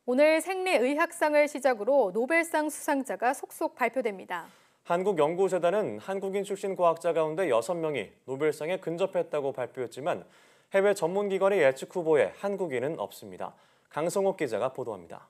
오늘 생리의학상을 시작으로 노벨상 수상자가 속속 발표됩니다. 한국연구재단은 한국인 출신 과학자 가운데 6명이 노벨상에 근접했다고 발표했지만 해외 전문기관의 예측 후보에 한국인은 없습니다. 강성옥 기자가 보도합니다.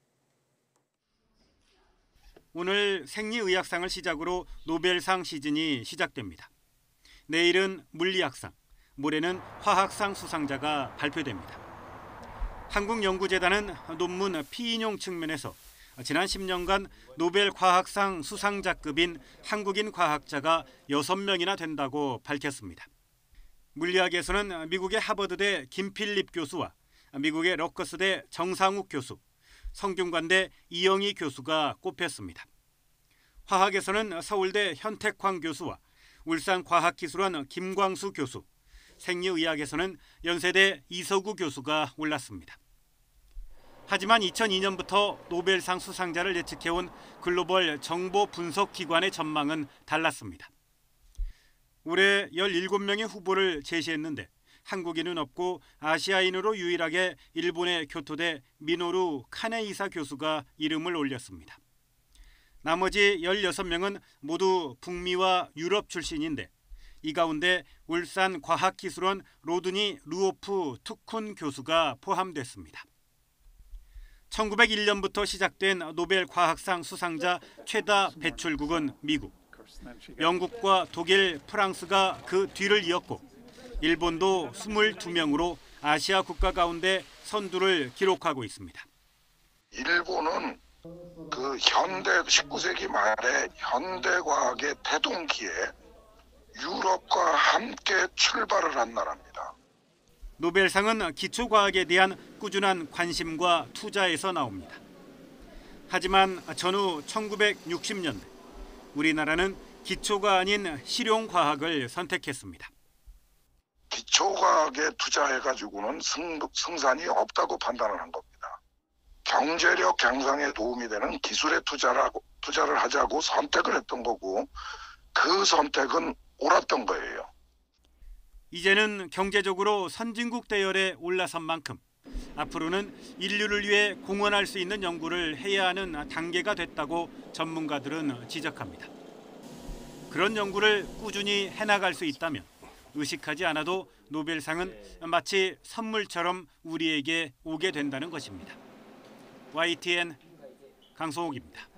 오늘 생리의학상을 시작으로 노벨상 시즌이 시작됩니다. 내일은 물리학상, 모레는 화학상 수상자가 발표됩니다. 한국연구재단은 논문 피인용 측면에서 지난 10년간 노벨 과학상 수상자급인 한국인 과학자가 6명이나 된다고 밝혔습니다. 물리학에서는 미국의 하버드대 김필립 교수와 미국의 러커스대 정상욱 교수, 성균관대 이영희 교수가 꼽혔습니다. 화학에서는 서울대 현택황 교수와 울산과학기술원 김광수 교수, 생리의학에서는 연세대 이서구 교수가 올랐습니다. 하지만 2002년부터 노벨상 수상자를 예측해온 글로벌 정보 분석 기관의 전망은 달랐습니다. 올해 17명의 후보를 제시했는데 한국인은 없고 아시아인으로 유일하게 일본의 교토대 미노루 카네이사 교수가 이름을 올렸습니다. 나머지 16명은 모두 북미와 유럽 출신인데 이 가운데 울산 과학기술원 로드니 루오프 투쿤 교수가 포함됐습니다. 1901년부터 시작된 노벨 과학상 수상자 최다 배출국은 미국, 영국과 독일, 프랑스가 그 뒤를 이었고 일본도 22명으로 아시아 국가 가운데 선두를 기록하고 있습니다. 일본은 그 현대 19세기 말에 현대과학의 태동기에 유럽과 함께 출발을 한 나라입니다. 노벨상은 기초과학에 대한 꾸준한 관심과 투자에서 나옵니다. 하지만 전후 1960년대 우리나라는 기초가 아닌 실용과학을 선택했습니다. 기초과학에 투자해가지고는 승산이 없다고 판단을 한 겁니다. 경제력 향상에 도움이 되는 기술에 투자를 하자고 선택을 했던 거고 그 선택은 옳았던 거예요. 이제는 경제적으로 선진국 대열에 올라선 만큼 앞으로는 인류를 위해 공헌할 수 있는 연구를 해야 하는 단계가 됐다고 전문가들은 지적합니다. 그런 연구를 꾸준히 해나갈 수 있다면 의식하지 않아도 노벨상은 마치 선물처럼 우리에게 오게 된다는 것입니다. YTN 강성옥입니다.